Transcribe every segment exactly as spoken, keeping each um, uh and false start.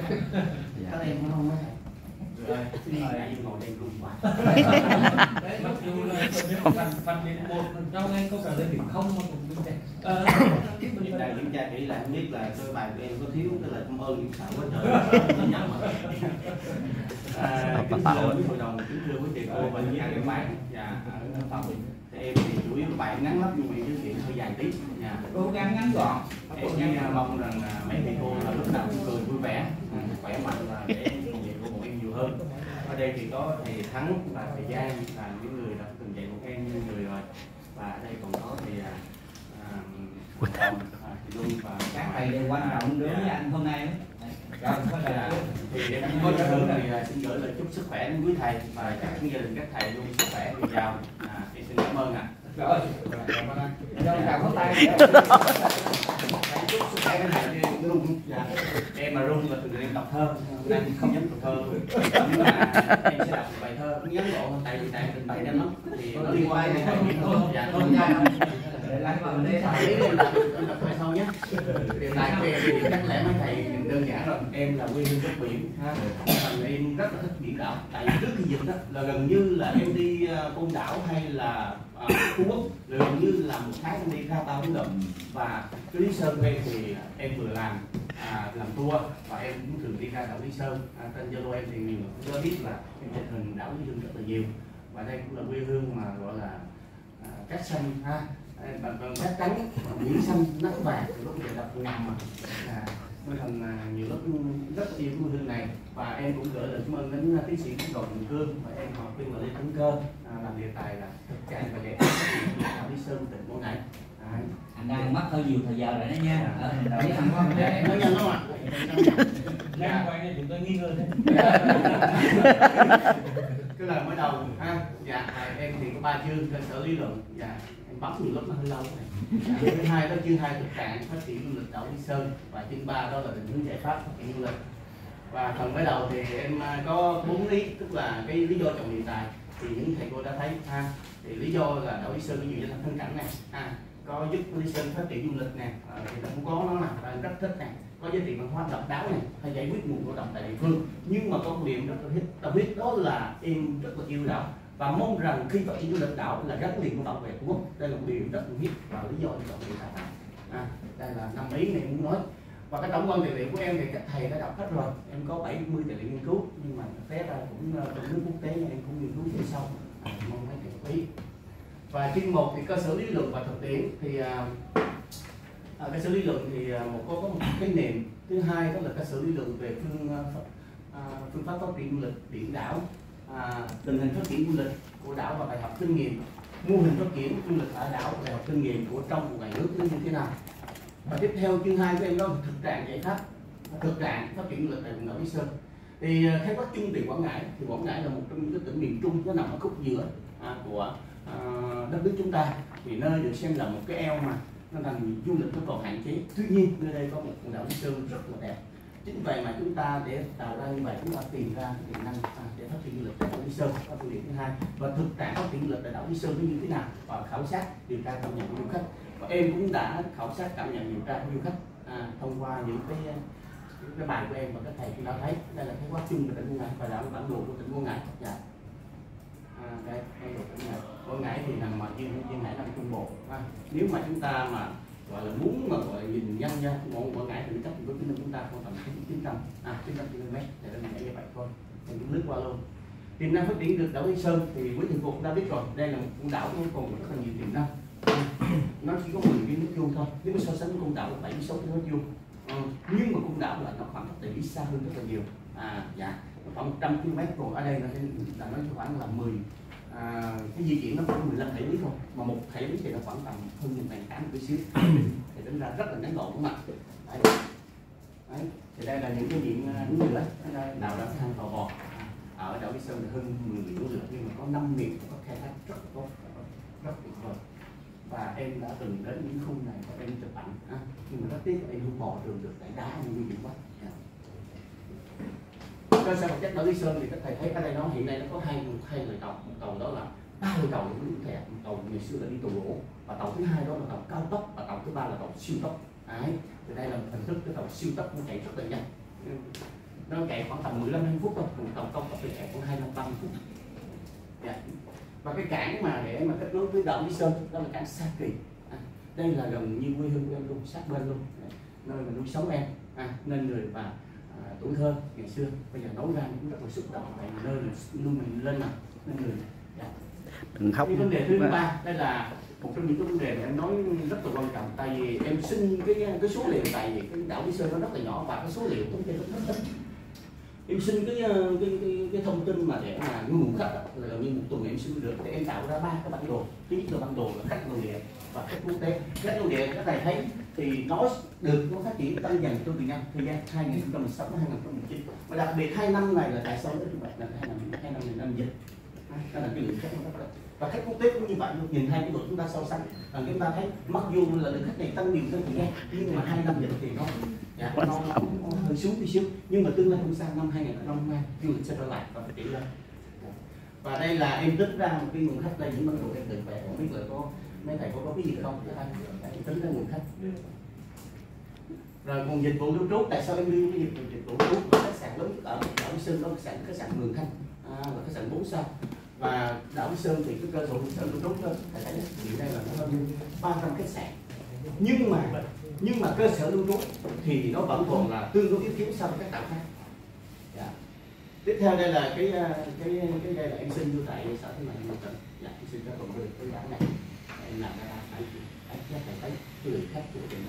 Các em có không thầy? Rồi, xin mời anh ngồi đây cùng quá. Đấy, mặc dù là phần phần đến một phần trong anh câu trả lời điểm không mà cũng đúng đấy. Ờ, Đại kiểm tra kỹ lại không biết là cơ bài của em có thiếu cái lời cảm ơn những xạo quá trời nó nhầm mà. À, kính thưa quý hội đồng, kính thưa quý thầy cô và những các bạn và ở phòng thì em thì chủ yếu bài ngắn lắm nhưng mà giới thiệu hơi dài tí. cố gắng ngắn gọn. Em chỉ mong rằng mấy thầy cô là lúc nào cũng cười vui vẻ, khỏe mạnh và để công việc của bọn em nhiều hơn. Ở đây thì có thầy Thắng và thầy Giang là những người đã từng dạy bọn em như người rồi, và ở đây còn có thầy à, à, thầy Luân và các thầy đều quan trọng đối với anh hôm nay. Rồi, thì em cũng có cho hướng thì xin gửi lời chúc sức khỏe đến quý thầy và các gia đình các thầy luôn sức khỏe dồi dào. À, em xin cảm ơn ạ. Rồi, cảm ơn anh. Rồi, chào các tay. Chúc sức khỏe đến thầy luôn. Dạ. Em mà run là từ em đọc thơ, em không dám đọc thơ. Nhưng mà em sẽ đọc bài thơ ngắn gọn hơn tại vì tại trình bày em lắm thì nó liên quan đến thầy thôi. Dạ thôi nha. Để lắng vào đây Thầy em đọc đọc bài sau nhé. Điều này của em thì chắc lẽ mấy thầy nhìn đơn giản rồi. Em là quê hương gốc biển ha. Thành em rất là thích biển đảo. Tại vì trước khi dịch đó là gần như là em đi Côn Đảo hay là uh, Phú Quốc gần như là một tháng em đi ra ba bốn lần. Và cái Lý Sơn của em thì em vừa làm à, làm tour và em cũng thường đi ra đảo Lý Sơn. À, trên Zalo em thì nhiều người cũng có biết là em chụp hình đảo Lý Sơn rất là nhiều. Và đây cũng là quê hương mà gọi là à, cát xanh ha. Bằng bằng cát trắng, biển xanh, nắng vàng, lúc vậy là ngầm mà à, mới thành à, nhiều lúc rất yêu quê hương này. Và em cũng gửi lời cảm ơn đến tiến sĩ Quốc Đội Bình Cương và em học viên là Lê Tấn Cơ à, làm đề tài là thực trạng và giải pháp đảo Lý Sơn tỉnh Quảng Ngãi. À, anh đang mất hơi nhiều thời giờ rồi đó nha. À, Ờ, đấy anh có em nói nhanh không ạ? Đang quay này chúng tôi nghi ngờ đấy. Cái lời mới đầu ha. Dạ, em thì có ba chương cơ sở lý luận. Dạ, em bấm nhiều lúc nó hơi lâu này. Dạ, thứ hai đó chương hai thực trạng phát triển du lịch đảo Lý Sơn và chương ba đó là định hướng giải pháp phát triển du lịch. Và phần mới đầu thì em có bốn lý, tức là cái lý do chọn đề tài thì những thầy cô đã thấy ha. Thì lý do là đảo Lý Sơn có nhiều danh lam thắng cảnh này, à, có giúp Lý Sơn phát triển du lịch nè, à, thì là cũng có nó nè, và em rất thích nè, có giá trị văn hóa độc đáo này, hay giải quyết nguồn lao động tại địa phương. Nhưng mà có một điểm rất là thích, đặc biệt đó là em rất là yêu đảo và mong rằng khi phát triển du lịch đảo là gắn liền với bảo vệ Tổ quốc. Đây là một điểm rất cần thiết và lý do để chọn đề tài này. À, đây là năm ý này muốn nói. Và cái tổng quan tài liệu của em thì các thầy đã đọc hết rồi, em có bảy mươi tài liệu nghiên cứu nhưng mà té ra cũng trong nước quốc tế nhưng em cũng nghiên cứu về sau, à, mong mấy thầy góp ý. Và chương một thì cơ sở lý luận và thực tiễn thì à, à, cơ sở lý luận thì à, một có, có một cái nền, thứ hai đó là cơ sở lý luận về phương à, phương pháp phát triển du lịch biển đảo, à, tình hình phát triển du lịch của đảo và bài học kinh nghiệm, mô hình phát triển du lịch ở đảo và bài học kinh nghiệm của trong một ngày nước như thế nào. Và tiếp theo chương hai của em đó là thực trạng giải pháp, thực trạng phát triển du lịch tại quần đảo Lý Sơn. Thì khái quát chung về Quảng Ngãi thì Quảng Ngãi là một trong những cái tỉnh miền Trung, nó nằm ở khúc giữa à, của à, đất nước chúng ta, thì nơi được xem là một cái eo mà nó thành du lịch nó còn hạn chế. Tuy nhiên nơi đây có một quần đảo Lý Sơn rất là đẹp. Chính vậy mà chúng ta để tạo ra như vậy chúng ta tìm ra tiềm năng à, để phát triển du lịch tại đảo Lý Sơn. Đó là điểm thứ hai. Và thực trạng phát triển du lịch tại đảo Lý Sơn nó như thế nào và khảo sát điều tra cảm nhận của du khách. Và em cũng đã khảo sát cảm nhận điều tra của du khách à, thông qua những cái cái bài của em và các thầy cũng đã thấy. Đây là cái quá chung về tỉnh Quảng Ngãi và là bản đồ của tỉnh Quảng Ngãi. Dạ. À, đây bản đồ tỉnh Quảng Ngãi. Quảng Ngãi thì nằm ở duyên duyên hải Nam Trung Bộ. À, nếu mà chúng ta mà gọi là muốn mà gọi là nhìn nhanh nha, ngọn Quảng Ngãi thì cách của chúng chúng ta khoảng tầm chín trăm à chín trăm ki lô mét để mình nhảy như vậy thôi. Mình cũng lướt qua luôn. Tiềm năng phát triển được đảo Lý Sơn thì quý thầy cô cũng đã biết rồi. Đây là một con đảo nó còn rất là nhiều tiềm năng. Nó chỉ có mười cái nước vuông thôi, nếu mà so sánh với con đảo bảy mươi sáu cái nước vuông, ừ. Nhưng mà con đảo là nó khoảng cách địa lý xa hơn rất là nhiều, à dạ khoảng một trăm ki lô mét, còn ở đây là là nó khoảng là mười à, cái di chuyển nó khoảng mười lăm hải lý thôi, mà một hải lý thì nó khoảng tầm hơn một ngàn tám mươi xíu thì tính ra rất là ngắn gọn đúng không ạ? Đấy. Đấy. Thì đây là những cái diện núi lửa, đảo đã thang vào bò ở đảo Lý Sơn là hơn mười nghìn núi lửa nhưng mà có năm miền có khai thác rất là tốt, rất tuyệt vời. Và em đã từng đến những khung này và em chụp ảnh à, nhưng mà rất tiếc là em không bò đường được tại đá như nguy hiểm quá. Cơ sở vật chất đảo Lý Sơn thì các thầy thấy ở đây nó hiện nay nó có hai hai loại tàu, một tàu đó là ba loại tàu những thẻ, một tàu ngày xưa là đi tàu gỗ, và tàu thứ hai đó là tàu cao tốc, và tàu thứ ba là tàu siêu tốc. Đấy, thì đây là một hình thức cái tàu siêu tốc nó chạy rất là nhanh. nó chạy khoảng tầm mười lăm hai mươi phút thôi, còn tổng công có thể chạy khoảng hai mươi ba mươi phút. Dạ. Và cái cảng mà để mà kết nối với đảo Lý Sơn đó là cảng Sa Kỳ. À, đây là gần như quê hương em luôn, sát bên luôn, nơi mà nuôi sống em. À, nên người và à, tuổi thơ ngày xưa bây giờ nói ra cũng rất là xúc động, tại vì nơi nuôi mình lên nào nên người. Dạ. Đừng khóc. Cái vấn đề thứ ba đây là một trong những cái vấn đề mà em nói rất là quan trọng, tại vì em xin cái cái số liệu, tại vì cái đảo Lý Sơn nó rất là nhỏ và cái số liệu thống kê rất ít. Em xin cái cái cái, cái thông tin mà để mà nguồn khách đó, là gần như một tuần em xin được, để em tạo ra ba cái bản đồ. Thứ nhất là bản đồ là khách nội địa và khách quốc tế. Khách nội địa các thầy thấy thì nó được nó phát triển tăng dần trong thời gian thời gian hai nghìn không trăm mười sáu đến hai nghìn không trăm mười chín, và đặc biệt hai năm này là tại sao nó như vậy, là hai năm hai năm này năm dịch, đó là cái lượng khách nó rất là. Và khách quốc tế cũng như vậy luôn, nhìn hai cái bữa chúng ta so sánh, và chúng ta thấy mặc dù là lượng khách này tăng nhiều hơn thời gian, nhưng mà hai năm dịch thì nó, dạ, nó, nó, nó hơi xuống tí xíu, nhưng mà tương lai không sao, năm hai nghìn không trăm hai mươi hai du lịch sẽ trở lại và phát triển lên. Và đây là em tính ra một cái nguồn khách, đây những bản đồ em tự vẽ, không biết là có mấy thầy có có cái gì không, em tính ra nguồn khách. Rồi nguồn dịch vụ lưu trú, tại sao em lưu cái dịch vụ dịch vụ lưu trú? Khách sạn lớn ở đảo Lý Sơn đó là khách sạn khách sạn Mường Thanh, à, là khách sạn bốn sao. Và đảo Lý Sơn thì cái cơ sở lưu trú đó thầy thấy hiện nay là nó hơn ba trăm khách sạn, nhưng mà nhưng mà cơ sở lưu trú thì nó vẫn còn là tương đối yếu kém so với các đảo khác. Dạ. Tiếp theo đây là cái cái cái đây là em xin vô tại sở thương mại Bình Thuận. Dạ, em xin cho cộng được cái đảo này em làm ra phải phải chắc phải thấy cái lượng khách của tỉnh nó.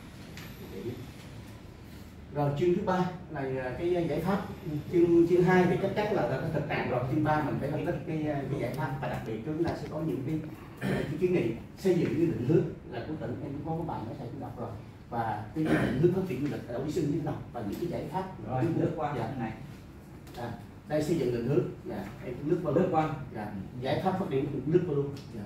Rồi chương thứ ba là cái giải pháp, chương chương hai thì chắc chắn là cái thực trạng rồi, chương ba mình phải phân tích cái cái giải pháp, và đặc biệt chúng ta sẽ có những cái cái kiến nghị xây dựng cái định hướng là của tỉnh, em cũng có các bạn đã thầy cũng đọc rồi, và cái định hướng phát triển du lịch ở Lý Sơn như thế nào và những cái giải pháp rồi lướt qua dạ. này. À, đây xây dựng định hướng, dạ, em lướt qua Lướt qua. dạ. Giải pháp phát triển lướt qua luôn. Dạ.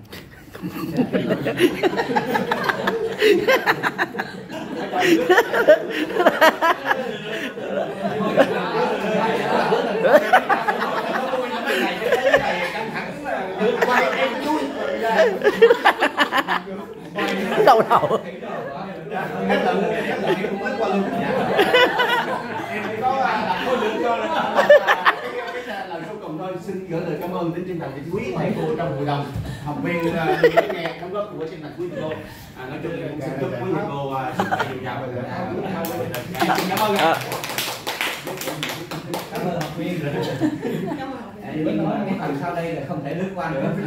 Đau đầu. Cái lần cái lần cũng lướt qua luôn. Em có là khối lượng cho cái lần cuối cùng thôi, xin gửi lời cảm ơn đến chân thành quý thầy cô trong hội đồng, học viên nghe đóng góp của chân thành quý thầy cô. À, nói chung là cũng xin chúc quý thầy cô sức khỏe dồi dào và cảm ơn ạ. Cảm ơn học viên rồi. Nhưng nói cái phần sau đây là không thể lướt qua nữa.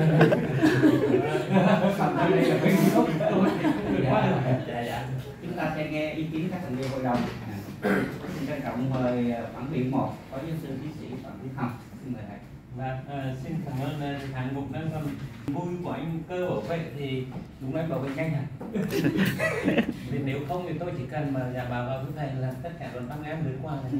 Phần sau đây là cái gốc thôi. Dạ, dạ. Chúng ta sẽ nghe ý kiến các thành viên hội đồng. Xin trân trọng mời phản biện một, phó giáo sư tiến sĩ Phạm Viết Hồng. Xin mời thầy. Và uh, xin cảm ơn uh, hạng mục đang còn vui của anh Cơ bảo vệ thì đúng là bảo vệ nhanh hả? Vì nếu không thì tôi chỉ cần mà giả bảo vào với thầy là tất cả đoàn băng em lướt qua này.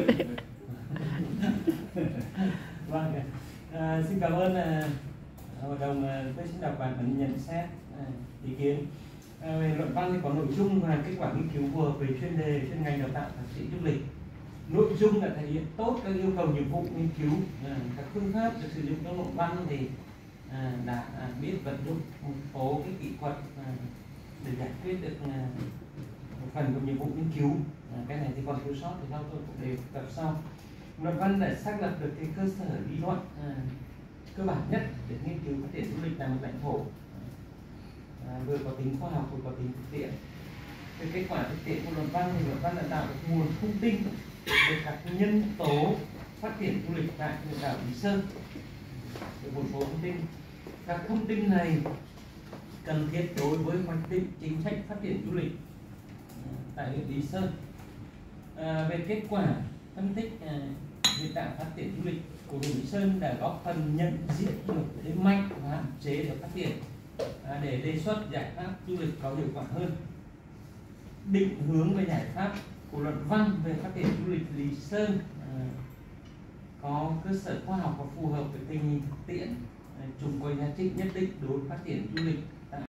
Vâng, uh, xin cảm ơn uh, hội đồng. Uh, tôi xin đọc bản vấn nhận xét uh, ý kiến. Uh, về luận văn thì có nội dung và kết quả nghiên cứu phù hợp về chuyên đề chuyên ngành đào tạo thạc sĩ du lịch. Nội dung là thể hiện tốt các yêu cầu nhiệm vụ nghiên cứu, à, các phương pháp được sử dụng trong luận văn thì à, đã à, biết vận dụng một số cái kỹ thuật à, để giải quyết được à, một phần của nhiệm vụ nghiên cứu. À, cái này thì còn thiếu sót thì sau tôi cũng đề cập sau. Luận văn đã xác lập được cái cơ sở lý luận à, cơ bản nhất để nghiên cứu phát triển du lịch tại một lãnh thổ, à, vừa có tính khoa học vừa có tính thực tiễn. Về kết quả thực tiễn của luận văn thì luận văn đã tạo được nguồn thông tin về các nhân tố phát triển du lịch tại huyện đảo Lý Sơn, được một số thông tin. Các thông tin này cần thiết đối với hoạch định chính sách phát triển du lịch tại huyện Lý Sơn. À, về kết quả phân tích à, hiện trạng phát triển du lịch của huyện Lý Sơn đã góp phần nhận diện được thế mạnh và hạn chế để phát triển, à, để đề xuất giải pháp du lịch có hiệu quả hơn. Định hướng về giải pháp của luận văn về phát triển du lịch Lý Sơn à, có cơ sở khoa học và phù hợp với tình hình thực tiễn, à, chung có giá trị nhất định đối với phát triển du lịch